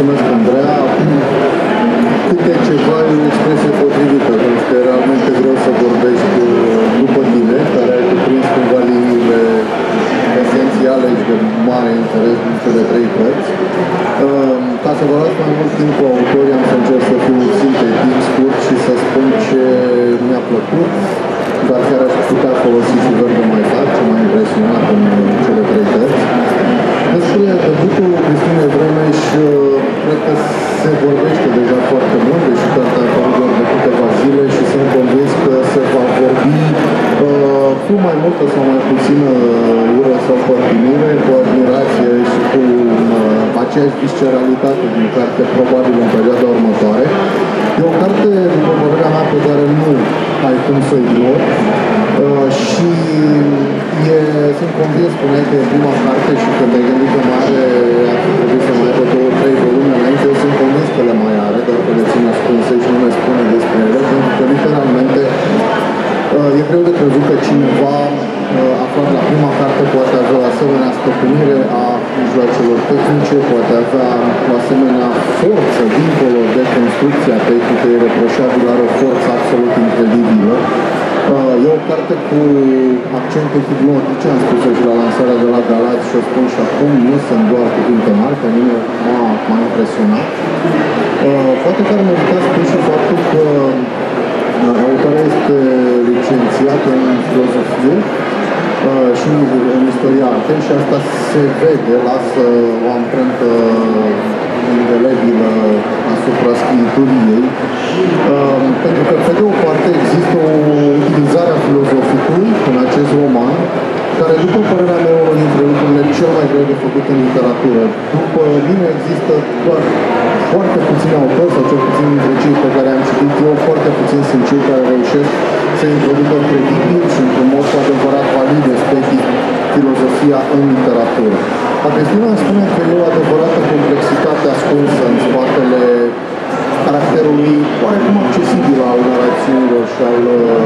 Mulțumesc, Andreea. Câte ceva e o expresie potrivită, pentru că e realmente greu să vorbești după tine, care ai cuprins cumva liniile esențiale și de mare interes din cele trei părți. Ca să vă las mai mult timp cu autorii, am să încerc să fiu sintetic, scurt și să spun ce mi-a plăcut, dar chiar aș putea folosi și verbul mai tare, ce m-a impresionat în cele trei părți. Despre debutul Cristinei Vremeș, cred că se vorbește deja foarte mult, deși cartea a apărut doar de câteva zile și sunt convins că se va vorbi cu mai multă sau mai puțină ură sau părtinire, cu admirație și cu aceeași visceralitate din carte, probabil în perioada următoare. E o carte, după părerea mea, pe care nu ai cum să o ignori și sunt convins, spuneai că e prima carte și că te-ai gândit că mai are, ar fi trebuit să mai aibă 2-3 volume înainte. Eu sunt convins că le mai are, dar că le țin ascunse și nu ne spune despre ele, pentru că literalmente e greu de crezut că cineva aflat la prima carte poate avea o asemenea stăpânire a mijloacelor tehnice, poate avea o asemenea forță dincolo de construcția tehnică, e reproșabil, are o forță absolut incredibilă. E o carte cu accente hipnotice, am spus-o și la lansarea de la Galați și o spun și acum, nu sunt doar cuvinte mari, pe mine m-a impresionat. Poate că ar merita spus și faptul că autoarea este licențiată în filozofie și în istoria artei și asta se vede, lasă o amprentă indelebilă asupra scriiturii ei, pentru că, pe de o parte, există o utilizare a filozoficului în acest roman, care, după părerea mea, unul dintre lucrurile cel mai greu de făcut în literatură. După mine există doar foarte puțini autori, sau cel puțin dintre cei pe care am citit eu, foarte puțini sunt cei care reușesc să introducă credibil și într-un mod cu adevărat valid estetic filozofia în literatură. Cristina spune că e o adevărată complexitate ascunsă în spatele caracterului oarecum accesibil al narațiunilor și al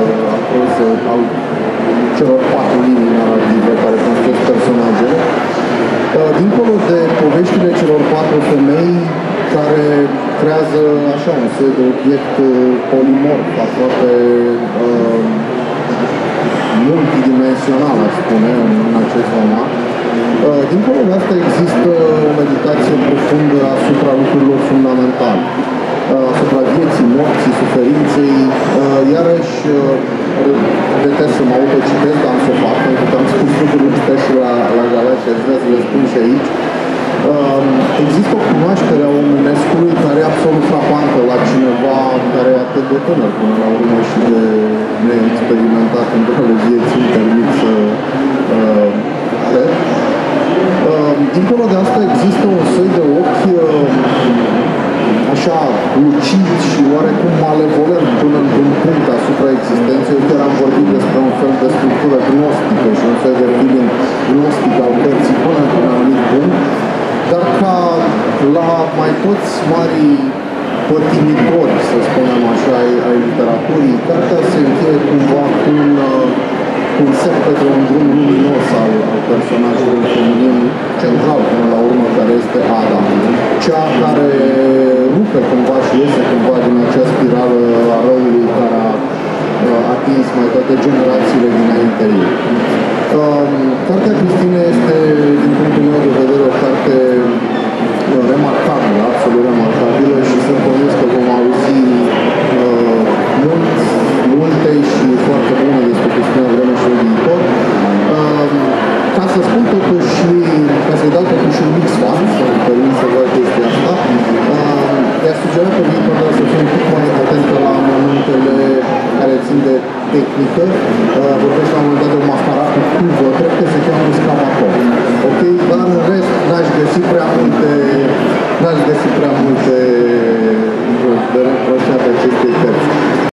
celor patru linii narrative care construiesc personajele. Dincolo de poveștile celor patru femei care creează așa un soi de obiect polimorf, aproape multidimensional, aș spune, în acest roman. Dincolo de asta există o meditație profundă asupra lucrurilor fundamentale, asupra vieții, morții, suferinței. Iarăși, detest să mă autocitesc, dar am să o fac, pentru că am spus lucrurile și la Galați și aș vrea să le spun și aici. Există o cunoaștere a omenescului care e absolut frapantă la cineva care e atât de tânăr până la urmă și de neexperimentat într-o vieții intermiță. Dincolo de asta există un soi de ochi așa lucid și oarecum malevolent până într-un punct asupra existenței. Eu chiar am vorbit despre un fel de structură gnostică și un fel de feeling gnostic al cărții până într-un anumit punct, dar ca la mai toți marii pătimitori, să spunem așa, ai literaturii, cartea se încheie cumva cu un semn către un drum luminos al personajului feminin central până la urmă, care este Ada, cea care rupe cumva și iese cumva din acea spirală a răului care a atins mai toate generațiile dinainte ei. Cartea Cristinei este, din punctul meu de vedere, o carte remarcabilă, absolut remarcabilă și sunt convins că vom auzi multe și foarte bune despre Cristina Vremeș în viitor. Ca să spun totuși, ca să-i dau totuși un mic sfat, să îmi permit să văd chestia asta, i-aș sugera pe viitor doar să fie un pic mai atentă la momentele care țin de tehnică. Vorbește la un moment dat de o mascarat cu cuvă, cred că se cheamă scamator. Ok? Dar în rest n-aș găsi prea multe de reproșat acestei cărți.